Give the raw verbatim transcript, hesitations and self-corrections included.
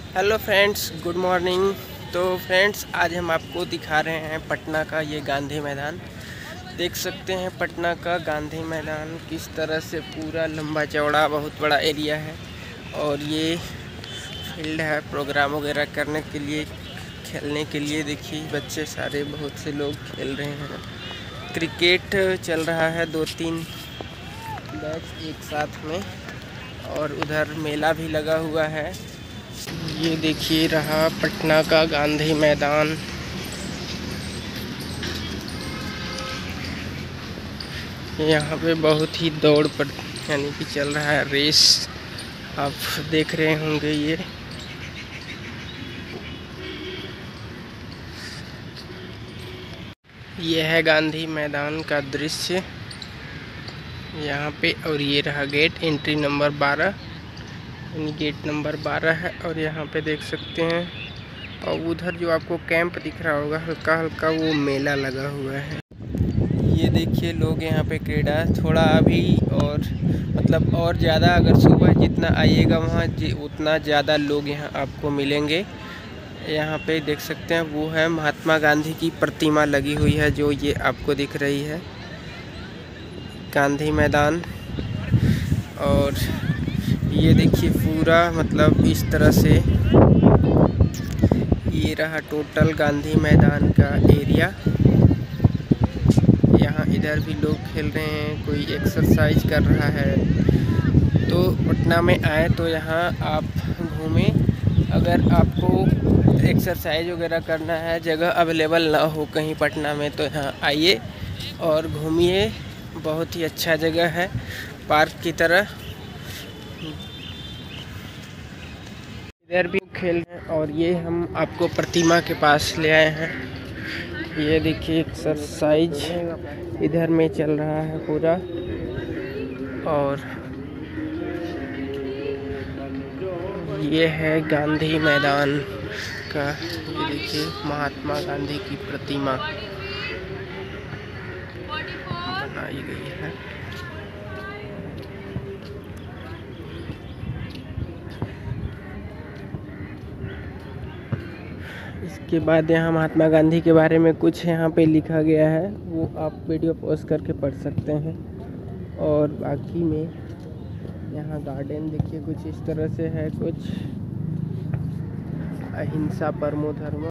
Hello friends, good morning. तो friends, आज हम आपको दिखा रहे हैं पटना का ये गांधी मैदान। देख सकते हैं पटना का गांधी मैदान किस तरह से पूरा लंबा चौड़ा बहुत बड़ा एरिया है। और ये फील्ड है प्रोग्राम वगैरह करने के लिए, खेलने के लिए। देखिए बच्चे सारे बहुत से लोग खेल रहे हैं। क्रिकेट चल रहा है, दो तीन मैच एक साथ में। और उधर मेला भी लगा हुआ है। ये देखिए रहा पटना का गांधी मैदान। यहाँ पे बहुत ही दौड़ पर यानी कि चल रहा है रेस, आप देख रहे होंगे। ये ये है गांधी मैदान का दृश्य यहाँ पे। और ये रहा गेट, एंट्री नंबर बारह, यानी गेट नंबर बारह है। और यहाँ पे देख सकते हैं, और उधर जो आपको कैंप दिख रहा होगा हल्का हल्का, वो मेला लगा हुआ है। ये देखिए लोग यहाँ पे क्रीड़ा थोड़ा अभी, और मतलब और ज़्यादा अगर सुबह जितना आइएगा वहाँ उतना ज़्यादा लोग यहाँ आपको मिलेंगे। यहाँ पे देख सकते हैं वो है महात्मा गांधी की प्रतिमा लगी हुई है, जो ये आपको दिख रही है गांधी मैदान। और ये देखिए पूरा मतलब इस तरह से ये रहा टोटल गांधी मैदान का एरिया। यहाँ इधर भी लोग खेल रहे हैं, कोई एक्सरसाइज कर रहा है। तो पटना में आए तो यहाँ आप घूमें। अगर आपको एक्सरसाइज वगैरह करना है, जगह अवेलेबल ना हो कहीं पटना में, तो यहाँ आइए और घूमिए। बहुत ही अच्छा जगह है, पार्क की तरह। इधर भी खेल रहे हैं। और ये हम आपको प्रतिमा के पास ले आए हैं। ये देखिए एक्सरसाइज इधर में चल रहा है पूरा। और ये है गांधी मैदान का, ये देखिए महात्मा गांधी की प्रतिमा बनाई गई है। इसके बाद यहाँ महात्मा गांधी के बारे में कुछ यहाँ पे लिखा गया है, वो आप वीडियो पॉज करके पढ़ सकते हैं। और बाकी में यहाँ गार्डन देखिए कुछ इस तरह से है, कुछ अहिंसा परमो धर्म,